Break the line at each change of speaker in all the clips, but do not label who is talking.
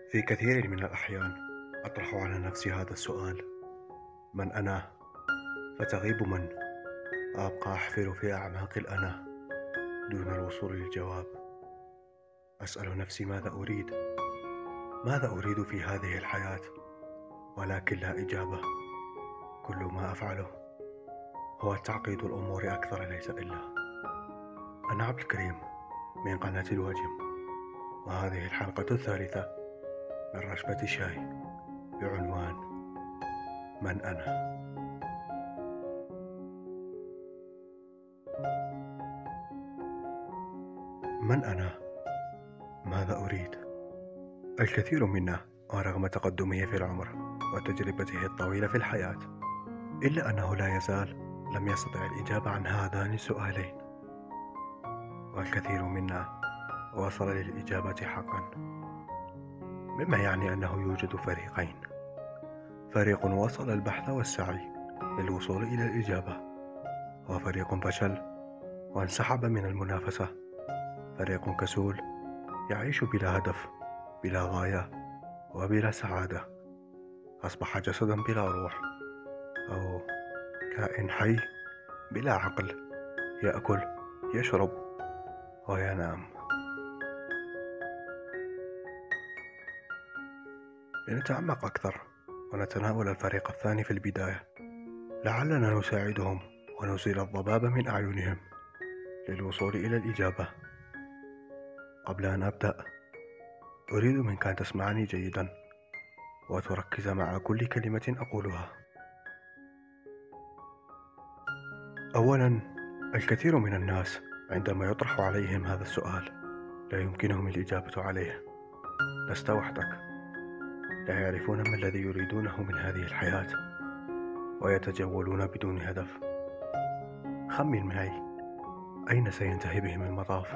في كثير من الأحيان أطرح على نفسي هذا السؤال: من أنا؟ فتغيب من، وأبقى أحفر في أعماق الأنا دون الوصول للجواب. أسأل نفسي ماذا أريد؟ ماذا أريد في هذه الحياة؟ ولكن لا إجابة. كل ما أفعله هو تعقيد الأمور أكثر، ليس إلا. أنا عبد الكريم من قناة الواجم، وهذه الحلقة الثالثة من رشفة الشاي بعنوان من أنا؟ من أنا؟ ماذا أريد؟ الكثير منا ورغم تقدمه في العمر وتجربته الطويلة في الحياة، إلا أنه لا يزال لم يستطع الإجابة عن هذان السؤالين. والكثير منا وصل للإجابة حقا، مما يعني أنه يوجد فريقين: فريق وصل البحث والسعي للوصول إلى الإجابة، وفريق فشل وانسحب من المنافسة. فريق كسول يعيش بلا هدف، بلا غاية، وبلا سعادة. أصبح جسدا بلا روح، أو كائن حي بلا عقل، يأكل، يشرب، وينام. لنتعمق أكثر ونتناول الفريق الثاني في البداية، لعلنا نساعدهم ونزيل الضباب من أعينهم للوصول إلى الإجابة. قبل أن أبدأ، أريد منك أن تسمعني جيدا وتركز مع كل كلمة أقولها. أولا، الكثير من الناس عندما يطرح عليهم هذا السؤال لا يمكنهم الإجابة عليه. لست وحدك. لا يعرفون ما الذي يريدونه من هذه الحياة، ويتجولون بدون هدف. خمن معي، أين سينتهي بهم المطاف؟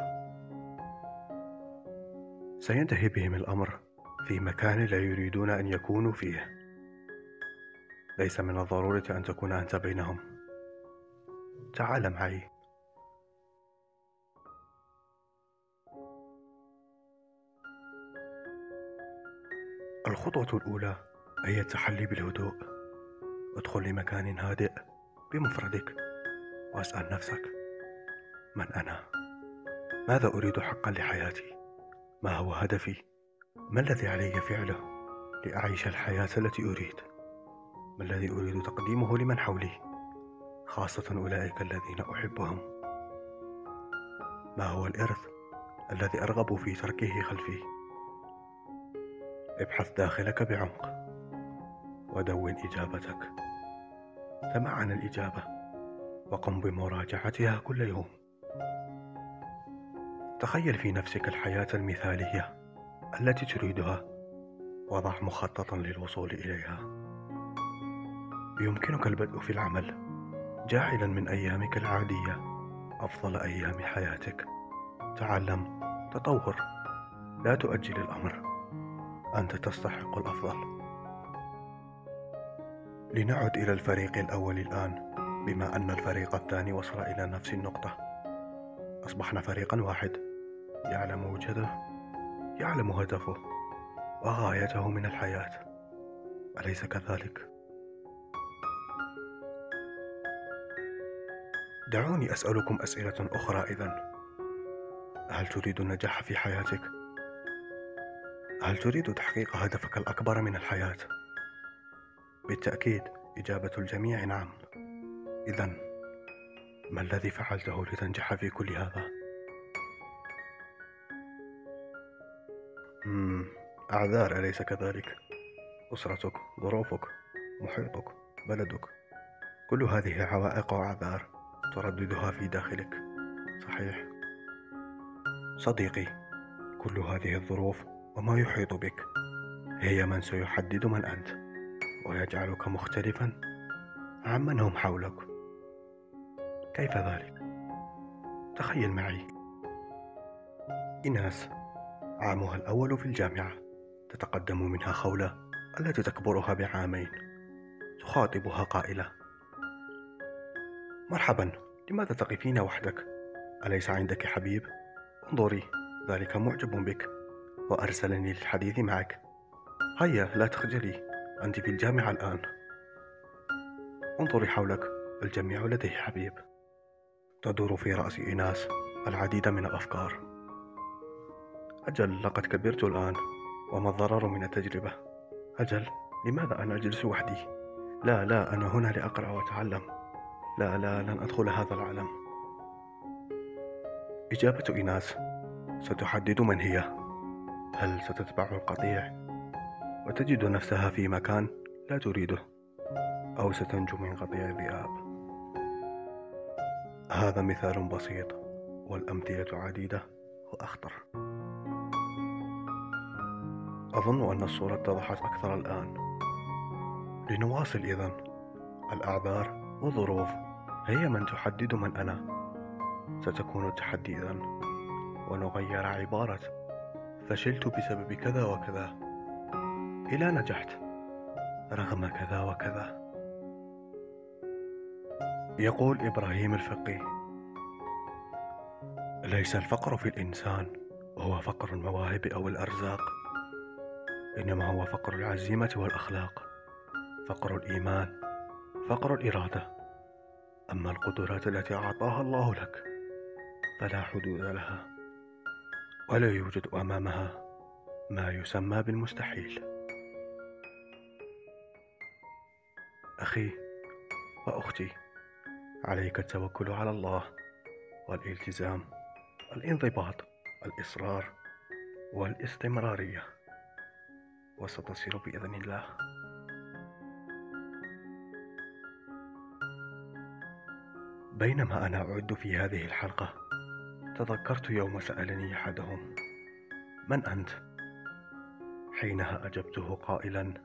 سينتهي بهم الأمر في مكان لا يريدون أن يكونوا فيه. ليس من الضرورة أن تكون أنت بينهم. تعال معي. الخطوة الأولى هي التحلي بالهدوء. ادخل لمكان هادئ بمفردك، واسأل نفسك: من أنا؟ ماذا أريد حقا لحياتي؟ ما هو هدفي؟ ما الذي علي فعله لأعيش الحياة التي أريد؟ ما الذي أريد تقديمه لمن حولي، خاصة أولئك الذين أحبهم؟ ما هو الإرث الذي أرغب في تركه خلفي؟ ابحث داخلك بعمق ودون إجابتك. تمعن الإجابة وقم بمراجعتها كل يوم. تخيل في نفسك الحياة المثالية التي تريدها، وضع مخططا للوصول إليها. يمكنك البدء في العمل، جاعلا من أيامك العادية أفضل أيام حياتك. تعلم، تطور، لا تؤجل الأمر. أنت تستحق الأفضل. لنعد إلى الفريق الأول الآن، بما أن الفريق الثاني وصل إلى نفس النقطة. أصبحنا فريقا واحد، يعلم وجهته، يعلم هدفه وغايته من الحياة، أليس كذلك؟ دعوني أسألكم أسئلة أخرى إذن. هل تريد النجاح في حياتك؟ هل تريد تحقيق هدفك الأكبر من الحياة؟ بالتأكيد إجابة الجميع نعم. إذن ما الذي فعلته لتنجح في كل هذا؟ أعذار، أليس كذلك؟ أسرتك، ظروفك، محيطك، بلدك، كل هذه عوائق وأعذار ترددها في داخلك، صحيح؟ صديقي، كل هذه الظروف وما يحيط بك هي من سيحدد من أنت، ويجعلك مختلفا عمن هم حولك. كيف ذلك؟ تخيل معي إناس عامها الأول في الجامعة، تتقدم منها خولة التي تكبرها بعامين، تخاطبها قائلة: مرحبا، لماذا تقفين وحدك؟ أليس عندك حبيب؟ انظري، ذلك معجب بك وأرسلني للحديث معك. هيا لا تخجلي، أنت في الجامعة الآن. انظري حولك، الجميع لديه حبيب. تدور في رأس إيناس العديد من الأفكار. أجل، لقد كبرت الآن، وما الضرر من التجربة؟ أجل، لماذا أنا أجلس وحدي؟ لا لا، أنا هنا لأقرأ وأتعلم. لا لا، لن أدخل هذا العالم. إجابة إيناس ستحدد من هي. هل ستتبع القطيع وتجد نفسها في مكان لا تريده، أو ستنجو من قطيع الذئاب؟ هذا مثال بسيط، والأمثلة عديدة وأخطر. أظن أن الصورة اتضحت أكثر الآن. لنواصل إذن. الأعذار والظروف هي من تحدد من أنا. ستكون التحدي إذن، ونغير عبارة فشلت بسبب كذا وكذا إلى نجحت رغم كذا وكذا. يقول إبراهيم الفقي: ليس الفقر في الإنسان هو فقر المواهب أو الأرزاق، إنما هو فقر العزيمة والأخلاق، فقر الإيمان، فقر الإرادة. أما القدرات التي أعطاها الله لك فلا حدود لها، ولا يوجد أمامها ما يسمى بالمستحيل. أخي وأختي، عليك التوكل على الله، والالتزام، الانضباط، الإصرار، والاستمرارية، وستصل بإذن الله. بينما أنا أعد في هذه الحلقة، تذكرت يوم سألني أحدهم: من أنت؟ حينها أجبته قائلا: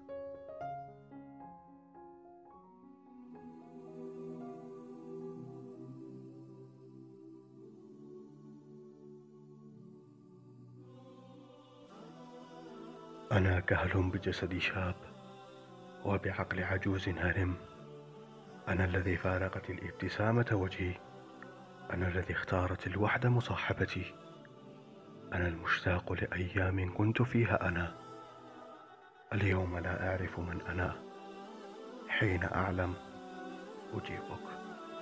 أنا كهل بجسد شاب وبعقل عجوز هرم. أنا الذي فارقت الابتسامة وجهي، أنا الذي اختارت الوحدة مصاحبتي، أنا المشتاق لأيام كنت فيها أنا. اليوم لا أعرف من أنا، حين أعلم أجيبك.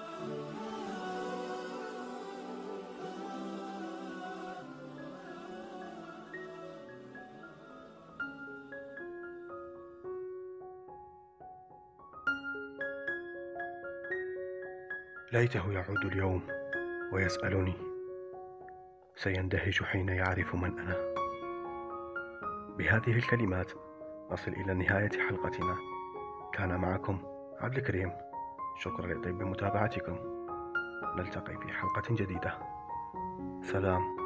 ليته يعود اليوم ويسألني، سيندهش حين يعرف من أنا. بهذه الكلمات نصل إلى نهاية حلقتنا. كان معكم عبد الكريم، شكرا لطيب متابعتكم. نلتقي في حلقة جديدة. سلام.